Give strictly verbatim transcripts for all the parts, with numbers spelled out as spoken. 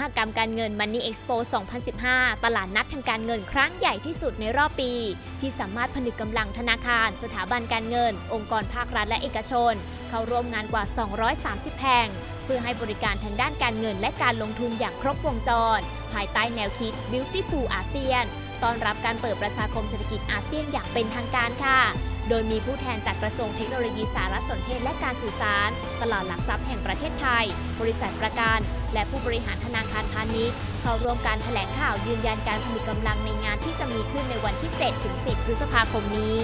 กรรมการเงิน Money Expo สองพันสิบห้า ตลาดนัดทางการเงินครั้งใหญ่ที่สุดในรอบปีที่สามารถผนึกกำลังธนาคารสถาบันการเงินองค์กรภาครัฐและเอกชนเข้าร่วมงานกว่าสองร้อยสามสิบแห่งเพื่อให้บริการทางด้านการเงินและการลงทุนอย่างครบวงจรภายใต้แนวคิด Beautiful อาเซียนต้อนรับการเปิดประชาคมเศรษฐกิจอาเซียนอย่างเป็นทางการค่ะโดยมีผู้แทนจากกระทรวงเทคโนโลยีสารสนเทศและการสื่อสารตลาดหลักทรัพย์แห่งประเทศไทยบริษัทประกันและผู้บริหารธนาคารพาณิชย์เข้าร่วมการแถลงข่าวยืนยันการผนึกกำลังในงานที่จะมีขึ้นในวันที่ เจ็ดถึงสิบ พฤษภาคมนี้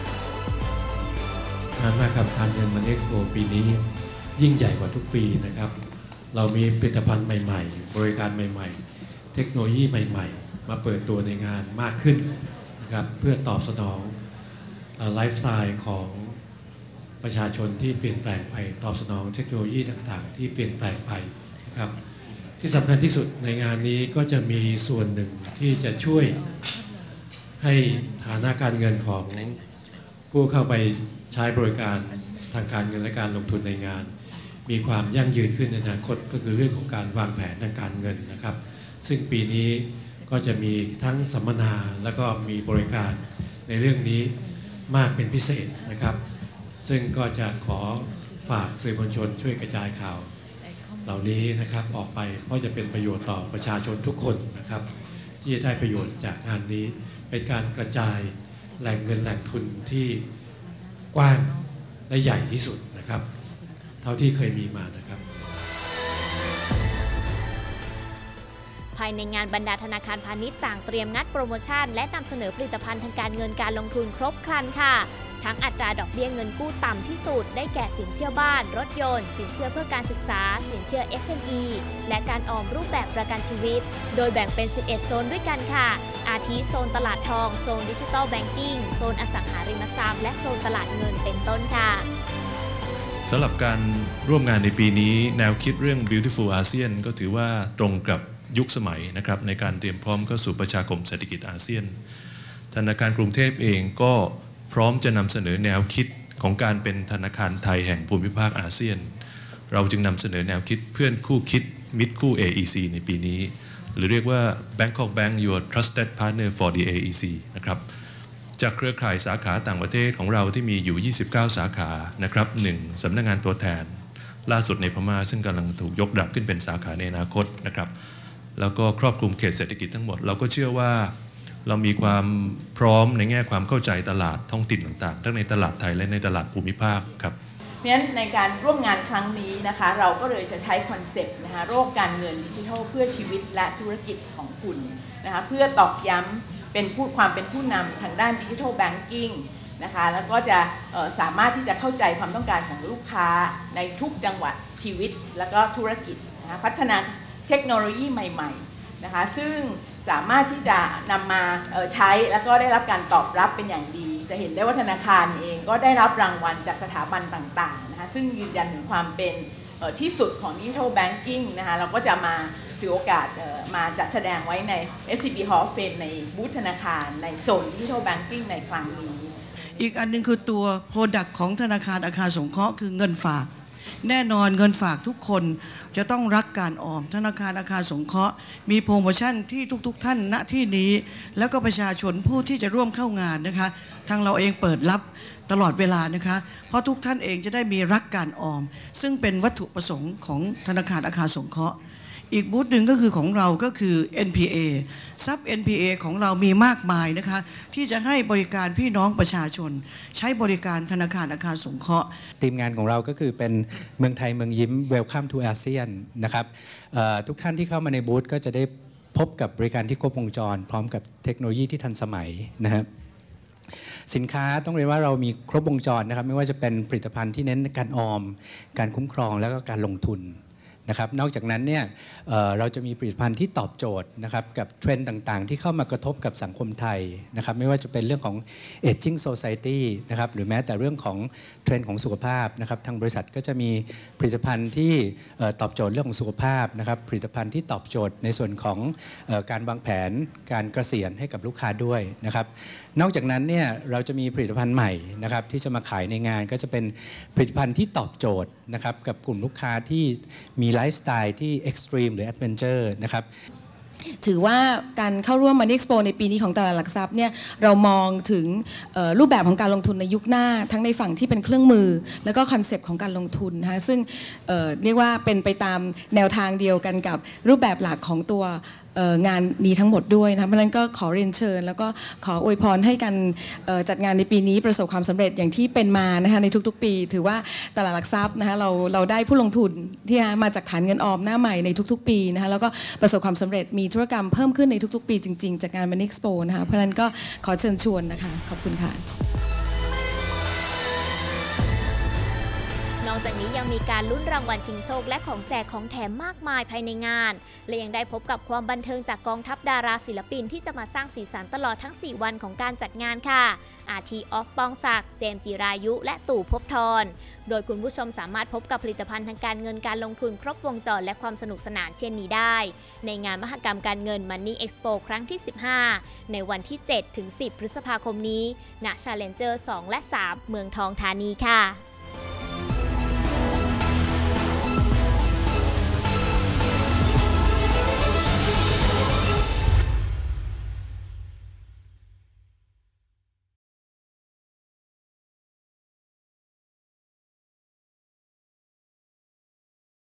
งานมหกรรมการเงิน Money Expo ปีนี้ยิ่งใหญ่กว่าทุกปีนะครับเรามีผลิตภัณฑ์ใหม่ๆบริการใหม่ๆเทคโนโลยีใหม่ๆมาเปิดตัวในงานมากขึ้นนะครับเพื่อตอบสนองไลฟ์สไตล์ของประชาชนที่เปลี่ยนแปลงไปตอบสนองเทคโนโลยีต่างๆที่เปลี่ยนแปลงไปนะครับที่สำคัญที่สุดในงานนี้ก็จะมีส่วนหนึ่งที่จะช่วยให้ฐานะการเงินของผู้เข้าไปใช้บริการทางการเงินและการลงทุนในงานมีความยั่งยืนขึ้นในอนาคตก็คือเรื่องของการวางแผนทางการเงินนะครับซึ่งปีนี้ก็จะมีทั้งสัมมนาแล้วก็มีบริการในเรื่องนี้มากเป็นพิเศษนะครับซึ่งก็จะขอฝากสื่อมวลชนช่วยกระจายข่าวเหล่านี้นะครับออกไปเพราะจะเป็นประโยชน์ต่อประชาชนทุกคนนะครับที่จะได้ประโยชน์จากงานนี้เป็นการกระจายแหล่งเงินแหล่งทุนที่กว้างและใหญ่ที่สุดนะครับเท่าที่เคยมีมานะครับภายในงานบรรดาธนาคารพาณิชย์ต่างเตรียมงัดโปรโมชั่นและนำเสนอผลิตภัณฑ์ทางการเงินการลงทุนครบครันค่ะทั้งอัตราดอกเบี้ยเงินกู้ต่ำที่สุดได้แก่สินเชื่อบ้านรถยนต์สินเชื่อเพื่อการศึกษาสินเชื่อ เอส เอ็ม อี และการออมรูปแบบประกันชีวิตโดยแบ่งเป็น สิบเอ็ด โซนด้วยกันค่ะอาทิโซนตลาดทองโซนดิจิทัลแบงกิ้งโซนอสังหาริมทรัพย์และโซนตลาดเงินเป็นต้นค่ะสำหรับการร่วมงานในปีนี้แนวคิดเรื่อง Beautiful อาเซียนก็ถือว่าตรงกับยุคสมัยนะครับในการเตรียมพร้อมเข้าสู่ประชาคมเศรษฐกิจอาเซียนธนาคารกรุงเทพเองก็พร้อมจะนำเสนอแนวคิดของการเป็นธนาคารไทยแห่งภูมิภาคอาเซียนเราจึงนำเสนอแนวคิดเพื่อนคู่คิดมิตรคู่ เอ อี ซี ในปีนี้หรือเรียกว่า Bangkok Bank Your Trusted Partner for the เอ อี ซี นะครับจากเครือข่ายสาขาต่างประเทศของเราที่มีอยู่ยี่สิบเก้าสาขานะครับหนึ่งสำนักงานตัวแทนล่าสุดในพม่าซึ่งกำลังถูกยกระดับขึ้นเป็นสาขาในอนาคตนะครับแล้วก็ครอบคลุมเขตเศรษฐกิจทั้งหมดเราก็เชื่อว่าเรามีความพร้อมในแง่ความเข้าใจตลาดท้องถิ่นต่างๆทั้งในตลาดไทยและในตลาดภูมิภาคครับเพราะฉะนั้นในการร่วมงานครั้งนี้นะคะเราก็เลยจะใช้คอนเซปต์นะคะโรคการเงินดิจิทัลเพื่อชีวิตและธุรกิจของคุณนะคะเพื่อตอกย้ำเป็นผู้ความเป็นผู้นำทางด้านดิจิทัลแบงกิ้งนะคะแล้วก็จะสามารถที่จะเข้าใจความต้องการของลูกค้าในทุกจังหวะชีวิตแล้วก็ธุรกิจนะคะพัฒนาเทคโนโลยีใหม่ๆนะคะซึ่งสามารถที่จะนำมาใช้แล้วก็ได้รับการตอบรับเป็นอย่างดีจะเห็นได้ว่าธนาคารเองก็ได้รับรางวัลจากสถาบันต่างๆนะคะซึ่งยืนยันถึงความเป็นที่สุดของ Digital Banking นะคะเราก็จะมาถือโอกาสมาจัดแสดงไว้ใน เอส ซี บี Hall of Fame ในบูธธนาคารในโซน Digital Banking ในครั้งนี้อีกอันนึงคือตัว Product ของธนาคารอาคารสงเคราะห์คือเงินฝากแน่นอนเงินฝากทุกคนจะต้องรักการออมธนาคารอาคารสงเคราะห์มีโปรโมชั่นที่ทุกๆท่านณที่นี้แล้วก็ประชาชนผู้ที่จะร่วมเข้างานนะคะทางเราเองเปิดรับตลอดเวลานะคะเพราะทุกท่านเองจะได้มีรักการออมซึ่งเป็นวัตถุประสงค์ของธนาคารอาคารสงเคราะห์อีกบูธหนึ่งก็คือของเราก็คือ เอ็น พี เอ ซับ เอ็น พี เอ ของเรามีมากมายนะคะที่จะให้บริการพี่น้องประชาชนใช้บริการธนาคารอาคารสงเคราะห์ทีมงานของเราก็คือเป็นเมืองไทยเมืองยิ้ม Welcome to อาเซียนนะครับทุกท่านที่เข้ามาในบูธก็จะได้พบกับบริการที่ครบวงจรพร้อมกับเทคโนโลยีที่ทันสมัยนะครับสินค้าต้องเรียกว่าเรามีครบวงจรนะครับไม่ว่าจะเป็นผลิตภัณฑ์ที่เน้นการออมการคุ้มครองแล้วก็การลงทุนนะครับนอกจากนั้นเนี่ย เ, เราจะมีผลิตภัณฑ์ที่ตอบโจทย์นะครับกับเทรนด์ต่างๆที่เข้ามากระทบกับสังคมไทยนะครับไม่ว่าจะเป็นเรื่องของ Aging Society นะครับหรือแม้แต่เรื่องของเทรนด์ของสุขภาพนะครับทางบริษัทก็จะมีผลิตภัณฑ์ที่ตอบโจทย์เรื่องของสุขภาพนะครับผลิตภัณฑ์ที่ตอบโจทย์ในส่วนของการวางแผนการเกษียณให้กับลูกค้าด้วยนะครับนอกจากนั้นเนี่ยเราจะมีผลิตภัณฑ์ใหม่นะครับที่จะมาขายในงานก็จะเป็นผลิตภัณฑ์ที่ตอบโจทย์นะครับกับกลุ่มลูกค้าที่มีไลฟ์สไตล์ที่เอ็กซ์ตรีมหรือแอดเวนเจอร์นะครับถือว่าการเข้าร่วม Money Expo ในปีนี้ของตลาดหลักทรัพย์เนี่ยเรามองถึงรูปแบบของการลงทุนในยุคหน้าทั้งในฝั่งที่เป็นเครื่องมือแล้วก็คอนเซปต์ของการลงทุนนะคะซึ่ง เอ่อ เรียกว่าเป็นไปตามแนวทางเดียวกันกับรูปแบบหลักของตัวงานนี้ทั้งหมดด้วยนะเพราะฉะนั้นก็ขอเรียนเชิญแล้วก็ขออวยพรให้กันจัดงานในปีนี้ประสบความสำเร็จอย่างที่เป็นมานะคะในทุกๆปีถือว่าตลาดหลักทรัพย์นะคะเราเราได้ผู้ลงทุนที่มาจากฐานเงินออมหน้าใหม่ในทุกๆปีนะคะแล้วก็ประสบความสำเร็จมีธุรกรรมเพิ่มขึ้นในทุกๆปีจริงๆจากงาน Money Expo นะคะเพราะฉะนั้นก็ขอเชิญชวนนะคะขอบคุณค่ะนอกจากนี้ยังมีการลุ้นรางวัลชิงโชคและของแจกของแถมมากมายภายในงานและยังได้พบกับความบันเทิงจากกองทัพดาราศิลปินที่จะมาสร้างสีสันตลอดทั้งสี่วันของการจัดงานค่ะอาทิออฟปองศักดิ์เจมส์จิรายุและตู่ภพธรโดยคุณผู้ชมสามารถพบกับผลิตภัณฑ์ทางการเงินการลงทุนครบวงจรและความสนุกสนานเช่นนี้ได้ในงานมหกรรมการเงิน Money Expo ครั้งที่สิบห้าในวันที่ เจ็ดถึงสิบ พฤษภาคมนี้ณ Challenger สองและสามเมืองทองธานีค่ะ